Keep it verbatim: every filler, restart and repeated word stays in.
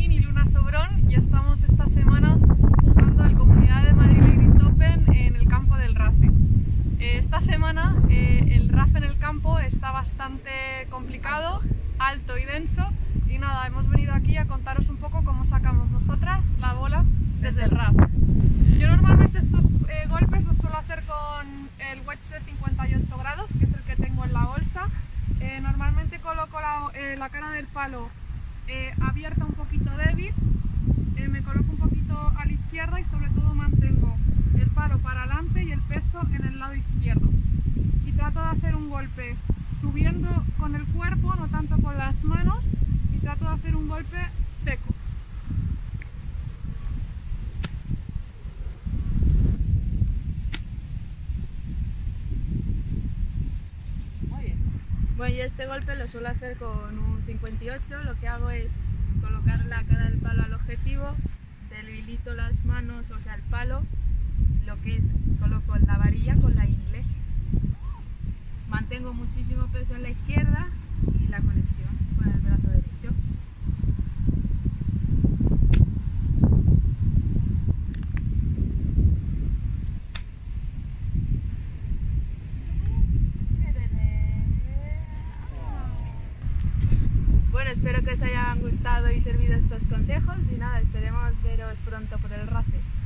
Fermín y Luna Sobrón y estamos esta semana jugando el Comunidad de Madrid Ladies Open en el campo del RAFE. Esta semana eh, el RAFE en el campo está bastante complicado, alto y denso y nada, hemos venido aquí a contaros un poco cómo sacamos nosotras la bola desde el RAFE. Yo normalmente estos eh, golpes los suelo hacer con el wedge de cincuenta y ocho grados, que es el que tengo en la bolsa. Eh, normalmente coloco la, eh, la cara del palo eh, abierta un poquito débil, eh, me coloco un poquito a la izquierda y sobre todo mantengo el palo para adelante y el peso en el lado izquierdo. Y trato de hacer un golpe subiendo con el cuerpo, no tanto con las manos, y trato de hacer un golpe seco. Bueno, yo este golpe lo suelo hacer con un cincuenta y ocho, lo que hago es colocar la cara del palo al objetivo, debilito las manos, o sea el palo, lo que es, coloco la varilla con la ingle, mantengo muchísimo peso en la izquierda y la conexión con el brazo derecho. Bueno, espero que os hayan gustado y servido estos consejos y nada, esperemos veros pronto por el RAFE.